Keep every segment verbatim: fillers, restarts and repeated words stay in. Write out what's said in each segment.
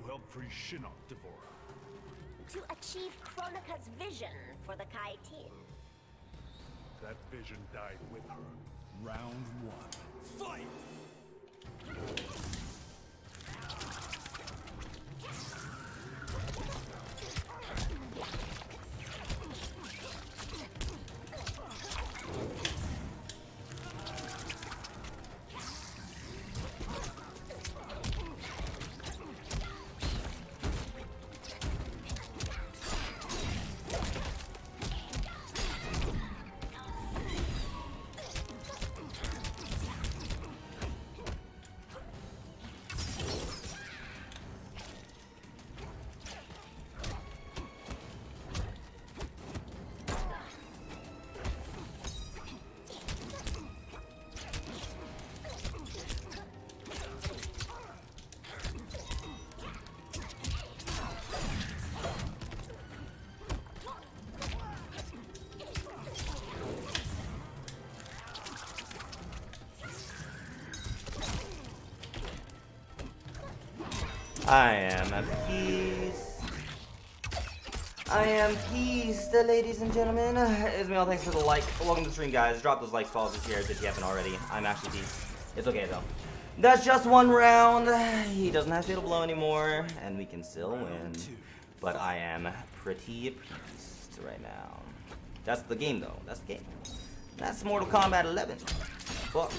help free Shinnok, Devora? To achieve Kronika's vision for the Kaitin. That vision died with her. Round one. Fight! I am appeased. I am peace, ladies and gentlemen. It's me all. Thanks for the like. Welcome to the stream, guys. Drop those likes, follows, and shares if you haven't already. I'm actually peace. It's okay though. That's just one round. He doesn't have Fatal Blow anymore, and we can still win. But I am pretty appeased right now. That's the game, though. That's the game. That's Mortal Kombat eleven. Fuck.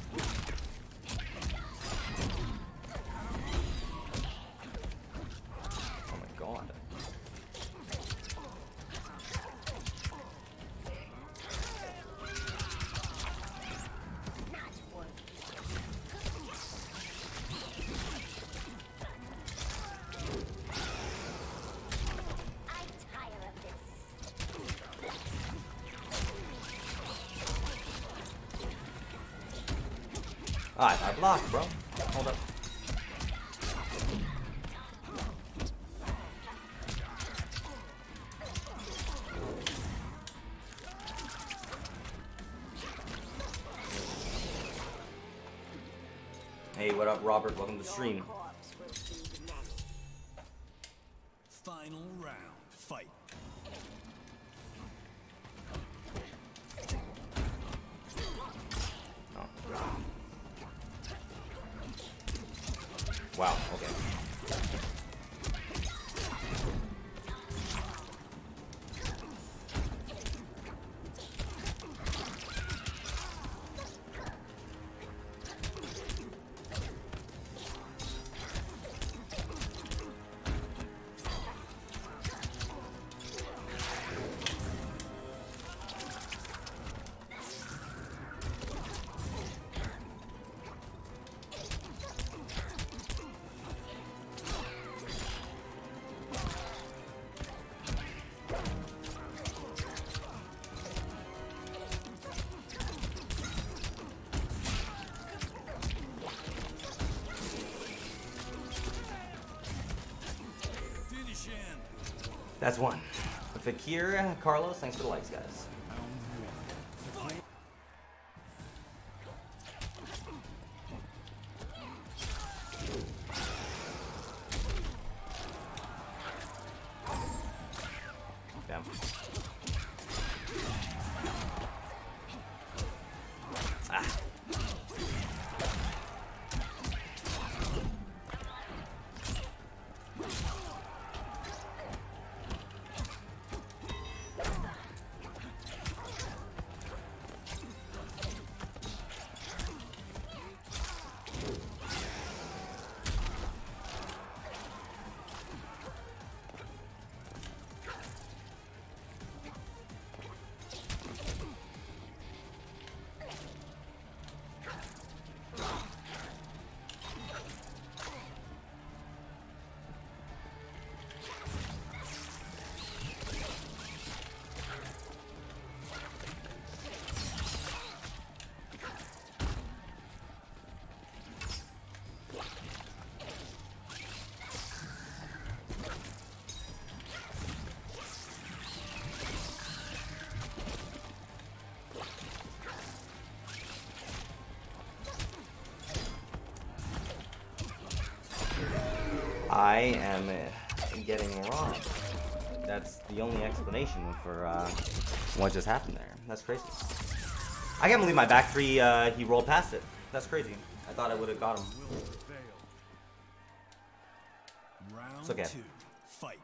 Alright, I blocked, bro. Hold up. Hey, what up, Robert? Welcome to the stream. Final round. Fight. Wow, okay. That's one. Fakir, Carlos, thanks for the likes, guys. Damn. Ah. I am uh, getting robbed. That's the only explanation for uh, what just happened there. That's crazy. I can't believe my back three, uh, he rolled past it. That's crazy. I thought I would have got him. Round It's okay. two, fight.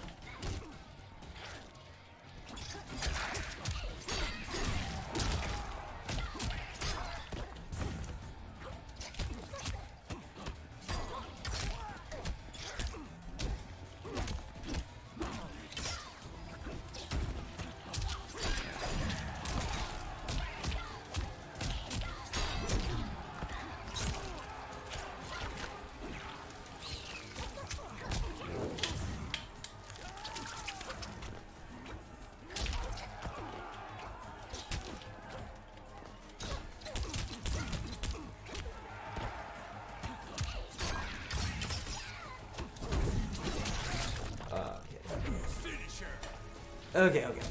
Okay, okay, okay.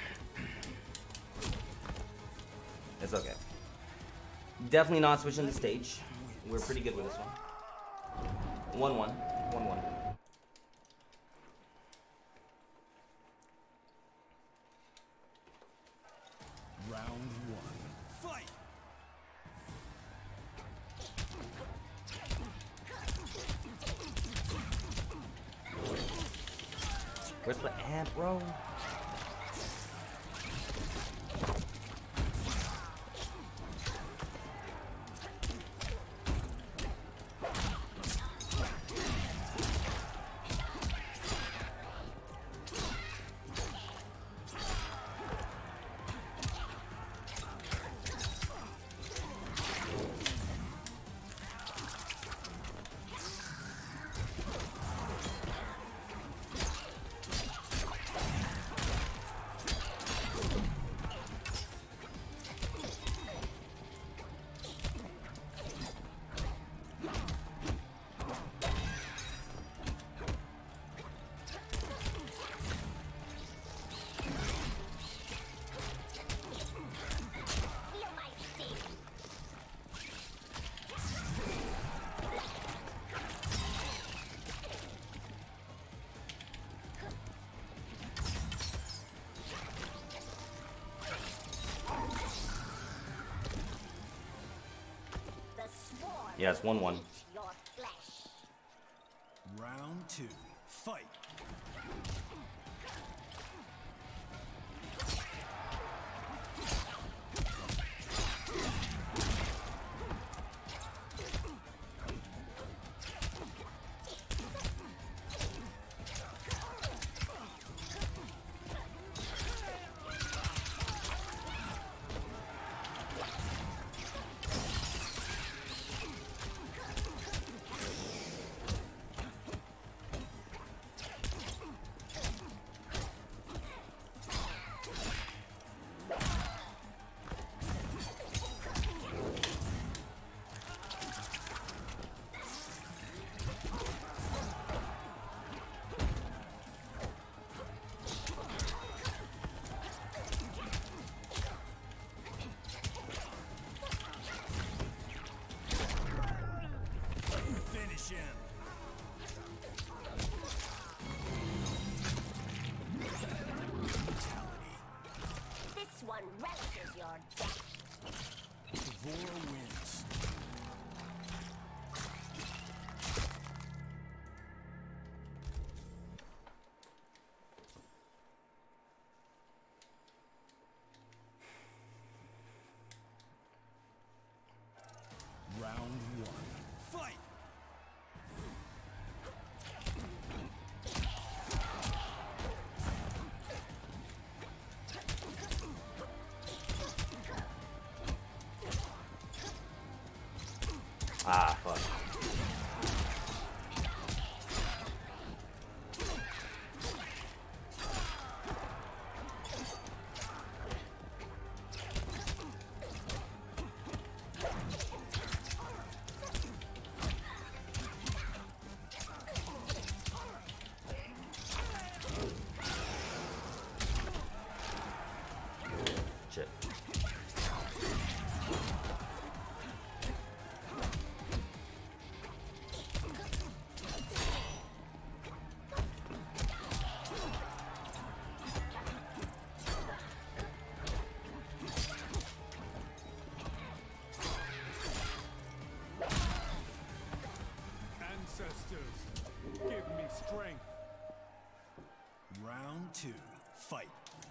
It's okay. Definitely not switching the stage. We're pretty good with this one. one one. one one. Round one, fight! Where's the amp, bro? Yeah, it's one one. Round two, fight! Round two, fight.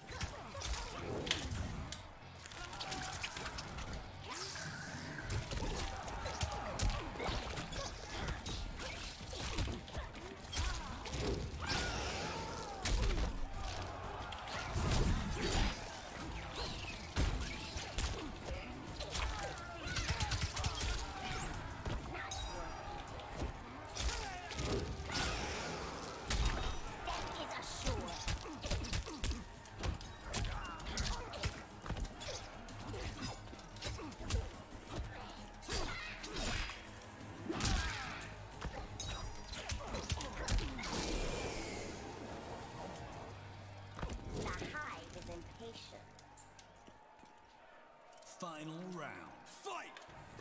Final round, fight!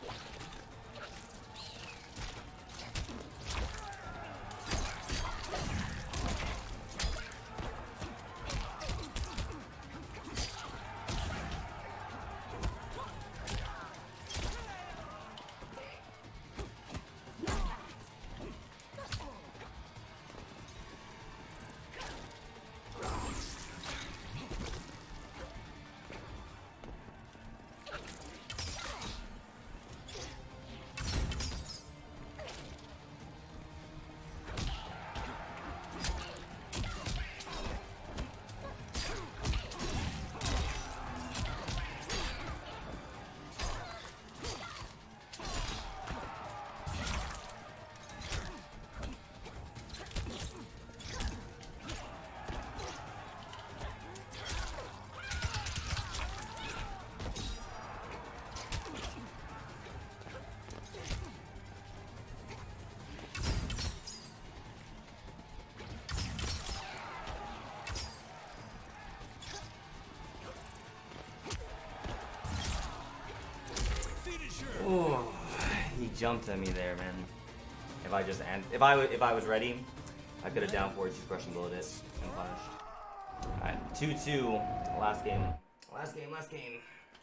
Ooh, he jumped at me there, man. If I just and if I if I was ready, I could have down forward two crushing bullet it and punished. All right, two two. Last game. Last game. Last game.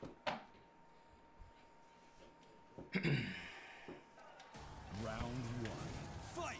Round one, fight!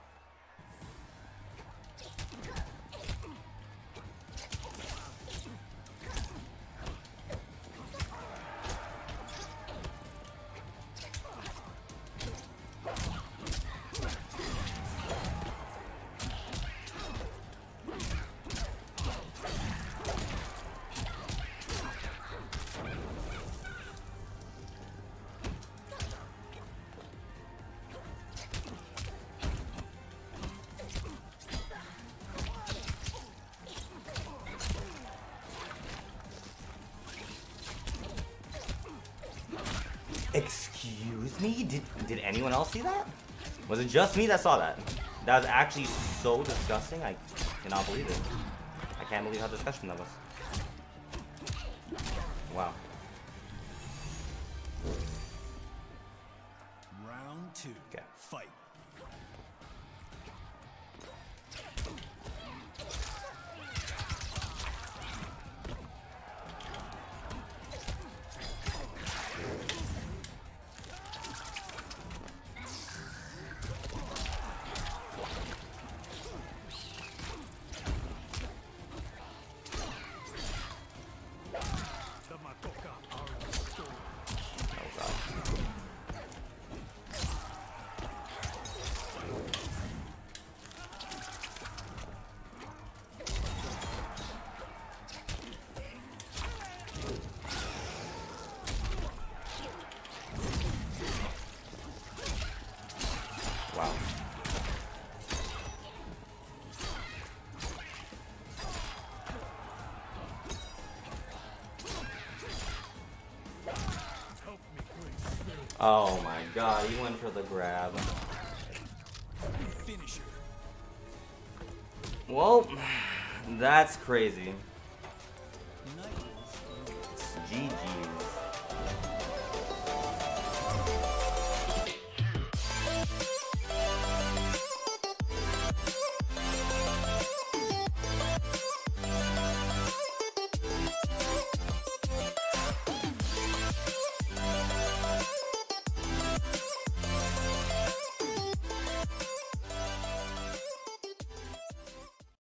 Excuse me? Did did anyone else see that? Was it just me that saw that? That was actually so disgusting. I cannot believe it. I can't believe how disgusting that was. Wow. Round two, Okay. fight. Wow. Oh my god, he went for the grab. Finisher. Well, that's crazy. NIGHTWOLF. G G.